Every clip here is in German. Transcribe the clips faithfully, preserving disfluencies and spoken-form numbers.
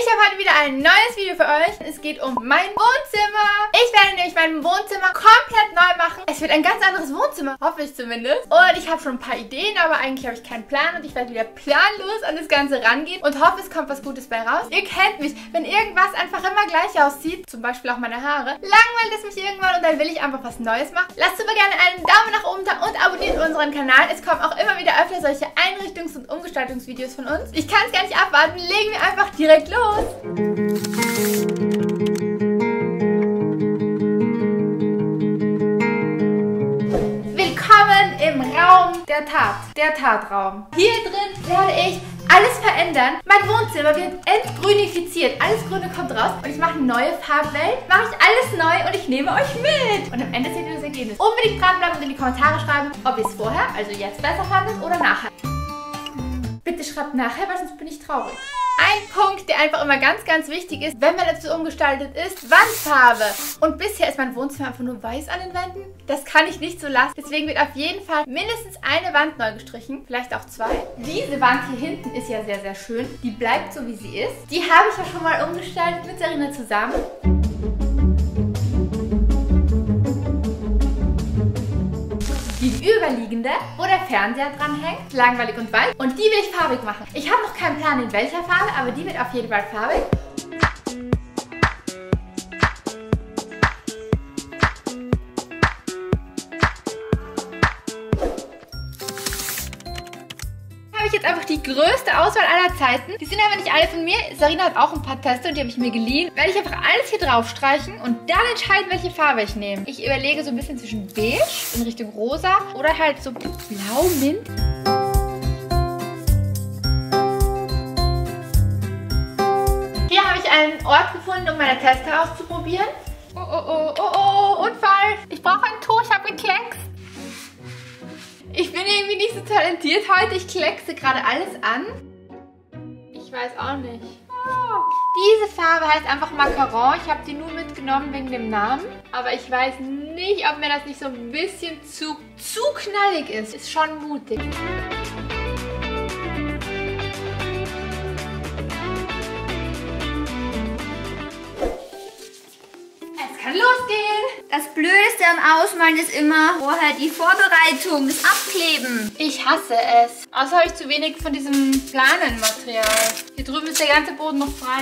Ich habe heute wieder ein neues Video für euch. Es geht um mein Wohnzimmer. Ich werde nämlich mein Wohnzimmer komplett neu machen. Es wird ein ganz anderes Wohnzimmer, hoffe ich zumindest. Und ich habe schon ein paar Ideen, aber eigentlich habe ich keinen Plan. Und ich werde wieder planlos an das Ganze rangehen und hoffe, es kommt was Gutes bei raus. Ihr kennt mich, wenn irgendwas einfach immer gleich aussieht, zum Beispiel auch meine Haare, langweilt es mich irgendwann und dann will ich einfach was Neues machen. Lasst super gerne einen Daumen nach oben da und abonniert unseren Kanal. Es kommen auch immer wieder öfter solche Einrichtungs- und Umgestaltungsvideos von uns. Ich kann es gar nicht abwarten. Legen wir einfach direkt los. Willkommen im Raum der Tat. Der Tatraum. Hier drin werde ich alles verändern. Mein Wohnzimmer wird entgrünifiziert. Alles Grüne kommt raus und ich mache eine neue Farbwelt. Mache ich alles neu und ich nehme euch mit. Und am Ende seht ihr das Ergebnis. Unbedingt dranbleiben und in die Kommentare schreiben, ob ihr es vorher, also jetzt besser fandet oder nachher. Bitte schreibt nachher, weil sonst bin ich traurig. Ein Punkt, der einfach immer ganz, ganz wichtig ist, wenn man dazu umgestaltet ist, Wandfarbe. Und bisher ist mein Wohnzimmer einfach nur weiß an den Wänden. Das kann ich nicht so lassen. Deswegen wird auf jeden Fall mindestens eine Wand neu gestrichen. Vielleicht auch zwei. Diese Wand hier hinten ist ja sehr, sehr schön. Die bleibt so, wie sie ist. Die habe ich ja schon mal umgestaltet mit Sarina zusammen. Die überliegende, wo der Fernseher dran hängt, langweilig und weiß. Und die will ich farbig machen. Ich habe noch keinen Plan in welcher Farbe, aber die wird auf jeden Fall farbig. Habe ich jetzt einfach die größte Auswahl aller Zeiten. Die sind aber nicht alle von mir. Sarina hat auch ein paar Teste und die habe ich mir geliehen. Werde ich einfach alles hier drauf streichen und dann entscheiden, welche Farbe ich nehme. Ich überlege so ein bisschen zwischen beige in Richtung rosa oder halt so blau, mint. Hier habe ich einen Ort gefunden, um meine Teste auszuprobieren. Oh, oh, oh, oh, oh, Unfall. Ich brauche ein Tuch, ich habe gekleckst. Ich bin irgendwie nicht so talentiert heute. Ich kleckse gerade alles an. Ich weiß auch nicht. Oh. Diese Farbe heißt einfach Macaron. Ich habe die nur mitgenommen wegen dem Namen. Aber ich weiß nicht, ob mir das nicht so ein bisschen zu, zu knallig ist. Ist schon mutig. Es kann losgehen. Das Blödste am Ausmalen ist immer vorher die Vorbereitung, das Abkleben. Ich hasse es. Außer habe ich zu wenig von diesem Planenmaterial. Hier drüben ist der ganze Boden noch frei.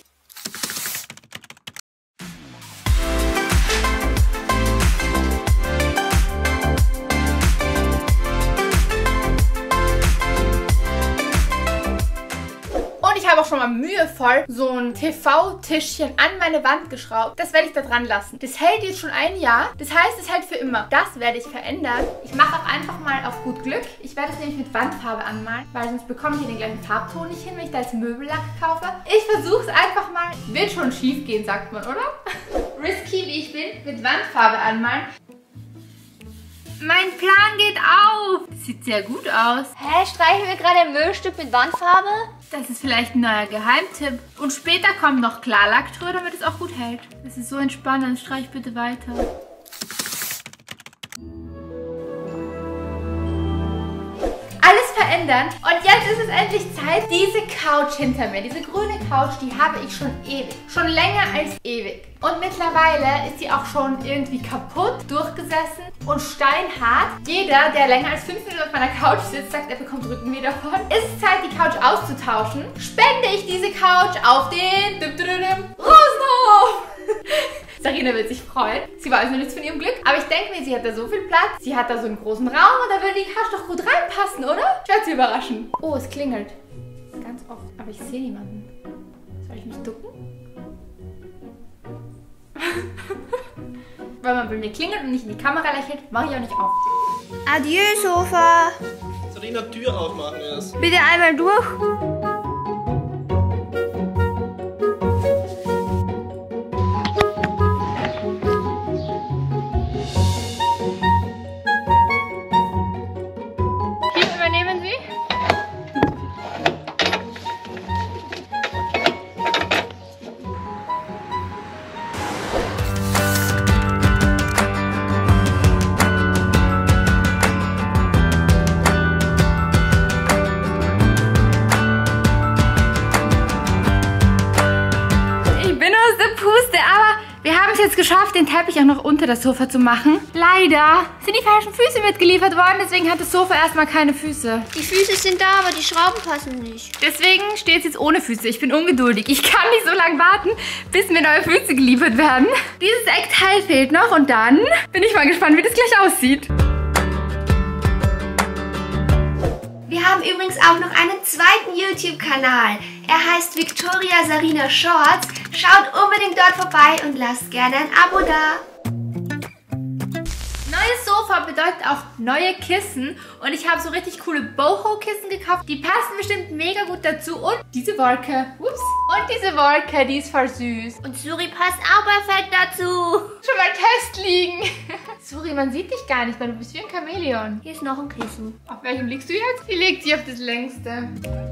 Ich habe auch schon mal mühevoll so ein T V-Tischchen an meine Wand geschraubt. Das werde ich da dran lassen. Das hält jetzt schon ein Jahr. Das heißt, es hält für immer. Das werde ich verändern. Ich mache auch einfach mal auf gut Glück. Ich werde es nämlich mit Wandfarbe anmalen, weil sonst bekomme ich den gleichen Farbton nicht hin, wenn ich da jetzt Möbellack kaufe. Ich versuche es einfach mal. Wird schon schief gehen, sagt man, oder? Risky wie ich bin, mit Wandfarbe anmalen. Mein Plan geht auf. Das sieht sehr gut aus. Hä, streichen wir gerade ein Möbelstück mit Wandfarbe? Das ist vielleicht ein neuer Geheimtipp. Und später kommt noch Klarlack drüber, damit es auch gut hält. Das ist so entspannend. Streich bitte weiter. Alles verändern. Und jetzt ist es endlich Zeit. Diese Couch hinter mir, diese grüne Couch, die habe ich schon ewig. Schon länger als ewig. Und mittlerweile ist sie auch schon irgendwie kaputt, durchgesessen und steinhart. Jeder, der länger als fünf Minuten auf meiner Couch sitzt, sagt, er bekommt Rückenweh davon. Ist es Zeit, die Couch auszutauschen? Spende ich diese Couch auf den Rosenhof! Sarina wird sich freuen. Sie weiß noch nichts von ihrem Glück. Aber ich denke mir, sie hat da so viel Platz. Sie hat da so einen großen Raum und da würde die Couch doch gut reinpassen, oder? Ich werde sie überraschen. Oh, es klingelt. Ganz oft. Aber ich sehe niemanden. Soll ich mich ducken? Weil man bei mir klingelt und nicht in die Kamera lächelt, mache ich auch nicht auf. Adieu, Sofa. Sarina, Tür aufmachen erst. Bitte einmal durch. Hier übernehmen Sie. Wir haben es jetzt geschafft, den Teppich auch noch unter das Sofa zu machen. Leider sind die falschen Füße mitgeliefert worden, deswegen hat das Sofa erstmal keine Füße. Die Füße sind da, aber die Schrauben passen nicht. Deswegen steht es jetzt ohne Füße. Ich bin ungeduldig. Ich kann nicht so lange warten, bis mir neue Füße geliefert werden. Dieses Eckteil fehlt noch und dann bin ich mal gespannt, wie das gleich aussieht. Wir haben übrigens auch noch einen zweiten YouTube-Kanal. Er heißt Victoria Sarina Shorts. Schaut unbedingt dort vorbei und lasst gerne ein Abo da. Neues Sofa bedeutet auch neue Kissen und ich habe so richtig coole Boho-Kissen gekauft. Die passen bestimmt mega gut dazu und diese Wolke. Ups. Und diese Wolke, die ist voll süß. Und Suri passt auch perfekt dazu. Schon mal Test liegen. Suri, man sieht dich gar nicht, weil du bist wie ein Chamäleon. Hier ist noch ein Kissen. Auf welchem liegst du jetzt? Die legt sich auf das längste.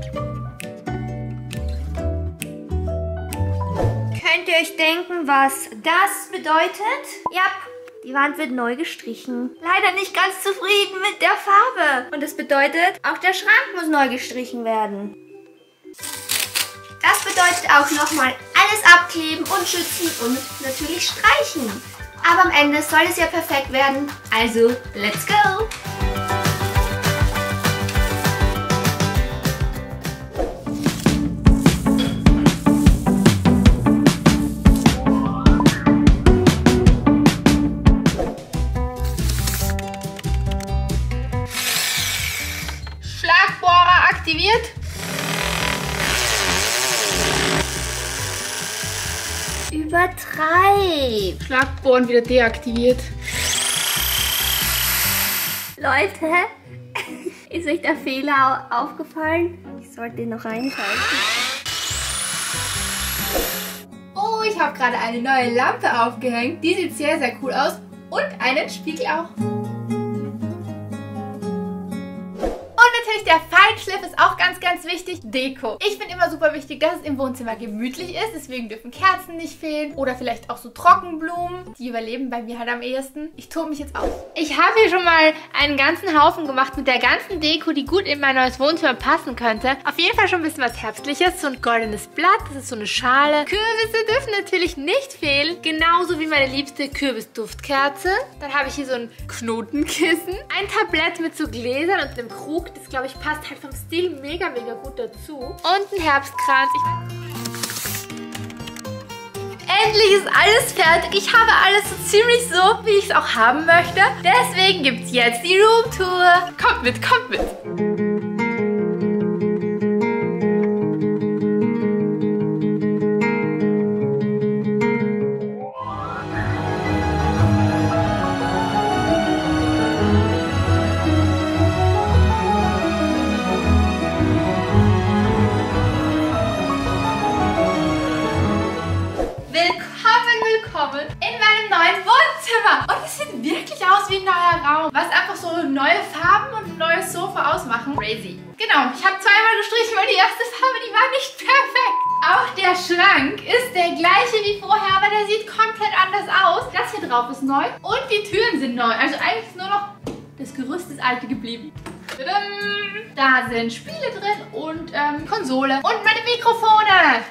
Könnt ihr euch denken, was das bedeutet? Ja, die Wand wird neu gestrichen. Leider nicht ganz zufrieden mit der Farbe. Und das bedeutet, auch der Schrank muss neu gestrichen werden. Das bedeutet auch nochmal alles abkleben und schützen und natürlich streichen. Aber am Ende soll es ja perfekt werden. Also, let's go! Schlagbohrer aktiviert. Übertreib! Schlagbohren wieder deaktiviert. Leute, ist euch der Fehler au- aufgefallen? Ich sollte den noch reinschalten. Oh, ich habe gerade eine neue Lampe aufgehängt. Die sieht sehr, sehr cool aus. Und einen Spiegel auch. Und natürlich der Feinschliff ist auch ganz, ganz wichtig. Deko. Ich finde immer super wichtig, dass es im Wohnzimmer gemütlich ist. Deswegen dürfen Kerzen nicht fehlen. Oder vielleicht auch so Trockenblumen. Die überleben bei mir halt am ehesten. Ich tobe mich jetzt aus. Ich habe hier schon mal einen ganzen Haufen gemacht mit der ganzen Deko, die gut in mein neues Wohnzimmer passen könnte. Auf jeden Fall schon ein bisschen was Herbstliches. So ein goldenes Blatt. Das ist so eine Schale. Kürbisse dürfen natürlich nicht fehlen. Genauso wie meine liebste Kürbisduftkerze. Dann habe ich hier so ein Knotenkissen. Ein Tablett mit so Gläsern und einem Krug. Das, glaube ich, passt halt vom Stil mega, mega gut dazu. Und ein Herbstkranz. Ich Endlich ist alles fertig. Ich habe alles so ziemlich so, wie ich es auch haben möchte. Deswegen gibt es jetzt die Roomtour. Kommt mit, kommt mit. In meinem neuen Wohnzimmer. Und es sieht wirklich aus wie ein neuer Raum. Was einfach so neue Farben und ein neues Sofa ausmachen. Crazy. Genau, ich habe zweimal gestrichen, weil die erste Farbe, die war nicht perfekt. Auch der Schrank ist der gleiche wie vorher, aber der sieht komplett anders aus. Das hier drauf ist neu und die Türen sind neu. Also eigentlich ist nur noch das Gerüst ist alte geblieben. Tadam! Da sind Spiele drin und ähm, Konsole und meine Mikrofone.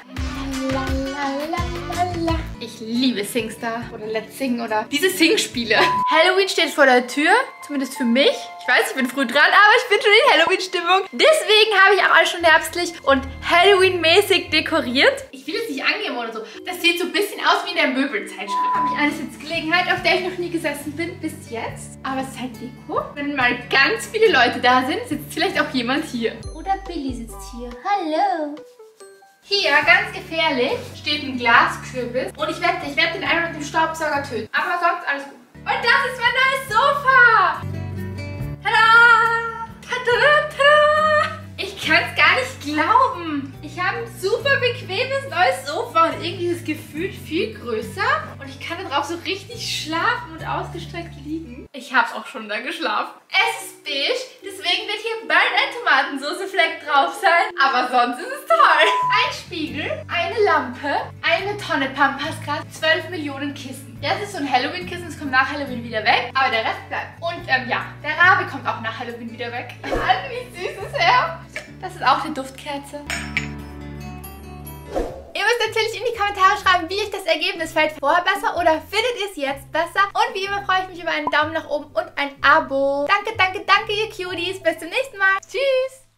Lalalala. Ich liebe SingStar oder Let's Sing oder diese Sing-Spiele. Halloween steht vor der Tür, zumindest für mich. Ich weiß, ich bin früh dran, aber ich bin schon in Halloween-Stimmung. Deswegen habe ich auch alles schon herbstlich und Halloween-mäßig dekoriert. Ich will es nicht angeben oder so. Das sieht so ein bisschen aus wie in der Möbelzeitschrift. Habe ich eine Sitzgelegenheit, auf der ich noch nie gesessen bin bis jetzt. Aber es ist halt Deko. Wenn mal ganz viele Leute da sind, sitzt vielleicht auch jemand hier. Oder Billy sitzt hier. Hallo. Hier, ganz gefährlich, steht ein Glaskürbis. Und ich wette, ich werde den einmal mit dem Staubsauger töten. Aber sonst alles gut. Und das ist mein neues Sofa. Tada! Tada! Tada! Ich kann es gar nicht glauben. Ich habe ein super bequemes neues Sofa und irgendwie ist das Gefühl viel größer. Und ich kann da drauf so richtig schlafen und ausgestreckt liegen. Ich habe auch schon da geschlafen. Es ist beige, deswegen wird hier bald ein Tomatensoße-Fleck drauf sein. Aber sonst ist es toll. Ein Spiegel, eine Lampe, eine Tonne Pampasgras, zwölf Millionen Kissen. Das ist so ein Halloween-Kissen, das kommt nach Halloween wieder weg. Aber der Rest bleibt. Und ähm, ja, der Rabe kommt auch nach Halloween wieder weg. Mann, wie süß ist er. Das ist auch eine Duftkerze. Ihr müsst müsst natürlich in die Kommentare schreiben, wie euch das Ergebnis fällt. Vorher besser oder findet ihr es jetzt besser? Und wie immer freue ich mich über einen Daumen nach oben und ein Abo. Danke, danke, danke, ihr Cuties. Bis zum nächsten Mal. Tschüss.